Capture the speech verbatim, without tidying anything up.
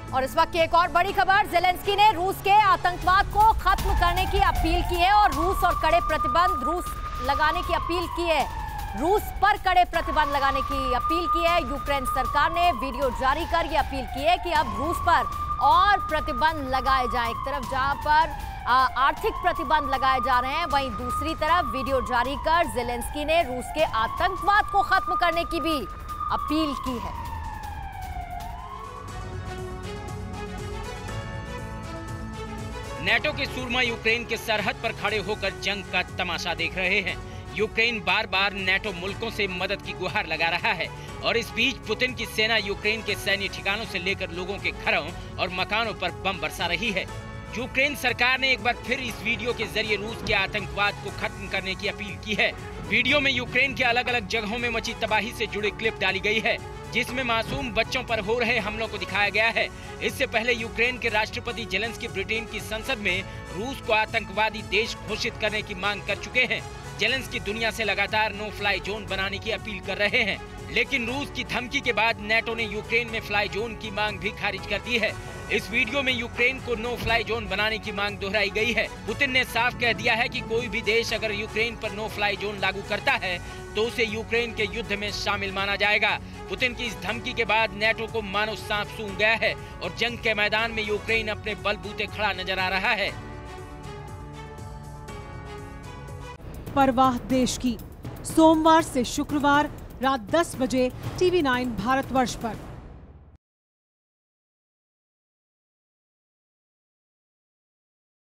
और इस वक्त की एक और बड़ी खबर, ज़ेलेंस्की ने रूस के आतंकवाद को खत्म करने की अपील की है और रूस और कड़े प्रतिबंध रूस लगाने की अपील की है रूस पर कड़े प्रतिबंध लगाने की अपील की है। यूक्रेन सरकार ने वीडियो जारी कर यह अपील की है कि अब रूस पर और प्रतिबंध लगाए जाएं। एक तरफ जहां पर आर्थिक प्रतिबंध लगाए जा रहे हैं, वहीं दूसरी तरफ वीडियो जारी कर ज़ेलेंस्की ने रूस के आतंकवाद को खत्म करने की भी अपील की है। नेटो के सूरमा यूक्रेन के सरहद पर खड़े होकर जंग का तमाशा देख रहे हैं। यूक्रेन बार बार नेटो मुल्कों से मदद की गुहार लगा रहा है और इस बीच पुतिन की सेना यूक्रेन के सैन्य ठिकानों से लेकर लोगों के घरों और मकानों पर बम बरसा रही है। यूक्रेन सरकार ने एक बार फिर इस वीडियो के जरिए रूस के आतंकवाद को खत्म करने की अपील की है। वीडियो में यूक्रेन के अलग अलग जगहों में मची तबाही से जुड़ी क्लिप डाली गई है, जिसमें मासूम बच्चों पर हो रहे हमलों को दिखाया गया है। इससे पहले यूक्रेन के राष्ट्रपति ज़ेलेंस्की ब्रिटेन की संसद में रूस को आतंकवादी देश घोषित करने की मांग कर चुके हैं। ज़ेलेंस्की दुनिया से लगातार नो फ्लाई जोन बनाने की अपील कर रहे हैं, लेकिन रूस की धमकी के बाद नेटो ने यूक्रेन में फ्लाई जोन की मांग भी खारिज कर दी है। इस वीडियो में यूक्रेन को नो फ्लाई जोन बनाने की मांग दोहराई गई है। पुतिन ने साफ कह दिया है कि कोई भी देश अगर यूक्रेन पर नो फ्लाई जोन लागू करता है तो उसे यूक्रेन के युद्ध में शामिल माना जाएगा। पुतिन की इस धमकी के बाद नेटो को मानो सांप सूंघ गया है और जंग के मैदान में यूक्रेन अपने बलबूते खड़ा नजर आ रहा है। परवाह देश की, सोमवार से शुक्रवार रात दस बजे टीवी नाइन भारतवर्ष पर।